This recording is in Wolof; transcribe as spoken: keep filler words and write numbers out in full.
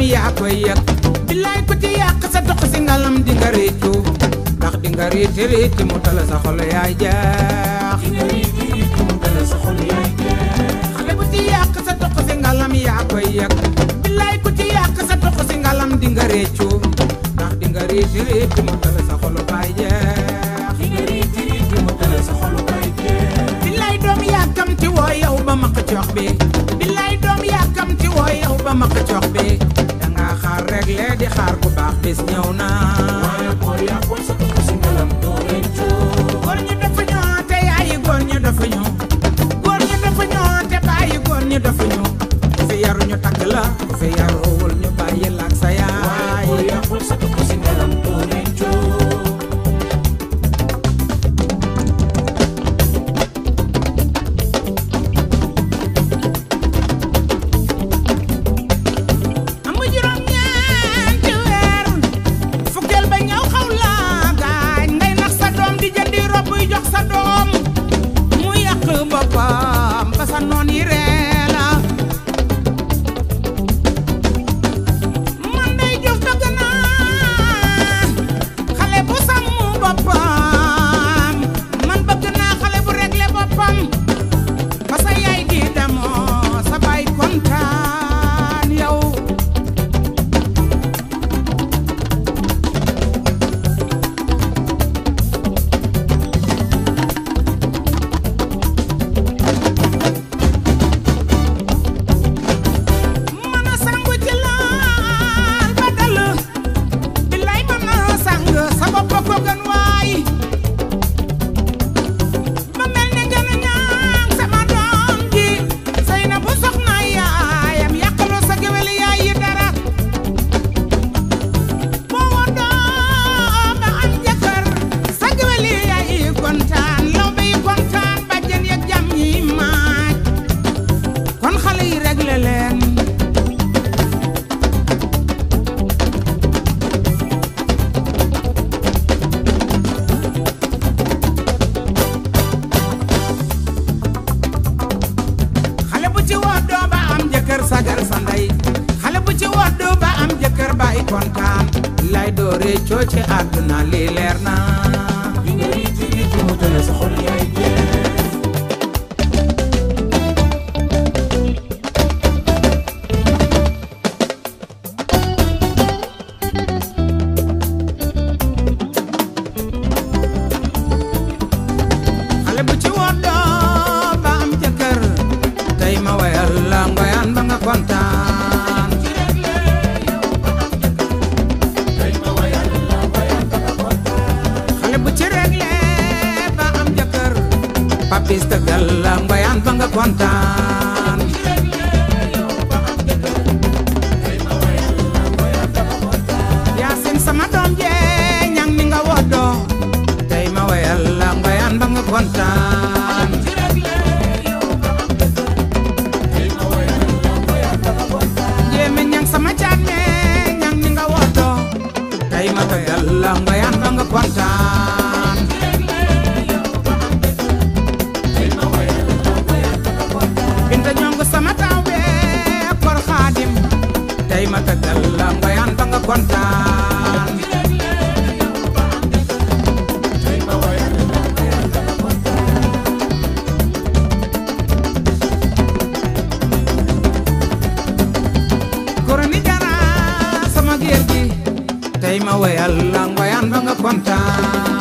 yaa koy yëg billaay ku ci yàq sa dox si ngalam di nga réccu ndax di nga réeti réeti mu tala sa xol yaay jeex di nga réeti réeti mu tala sa xol yaay jeex xale bu ci yàq sa dox si ngalam yaa koy yëg billaay ku ci yàq sa dox si ngalam di nga réccu ndax di nga réeti réeti mu tala sa xol baay jeex di nga réeti réeti mu tala sa xol baay jeex billaay doom yàkkam ci woo yow ba maq cox bi billaay doom yàkkam ci woo yow ba maq cox bi danga xaar rek lee di xaar ku baax bis ñëw na waaye boo yàqul sa dox si ngalam doo réccu góor ñu dafa ñoo te yaayi góor ñu dafa ñoo góor ñu dafa ñoo te bàyyi góor ñu dafa ñoo fi yaru ñu tagg la fi yaruwul ñu bàyyi la ak sa yaay boo yàqul sa dox si ngalam doo réccu boppam ba sa noon yi ree la man Ndeye Diouf bëgg naa xale bu sàmm boppam man bëgg naa xale bu réglé boppam ba sa yaay di demoo sa baay kontaan yow sagar sa ndey xale bu ci woddu ba am jëkkër bay kontaan lay doore coo ci àdduna li leer na di nga riiti riiti mu tële sa xol yaay xale bu ci woddu ba am jëkkër tey ma wayal la ngoyaan ba nga kontaan xale bu ci réglé ba am jëkkër papis tëggal la ngoyaan ba nga kontaan yaasin sama doom jee ñang ni nga woddoo tey ma wayal la ngoyaan ba nga kontaan sama caat me ñang ni nga woto tey ma ko yàlla ngoyaan ba nga kontaan binta ñong sama taw be kor xaadim tey ma ko yàlla ngoyaan ba nga kontaan tey ma wayal la ngoyaan ba nga kontaan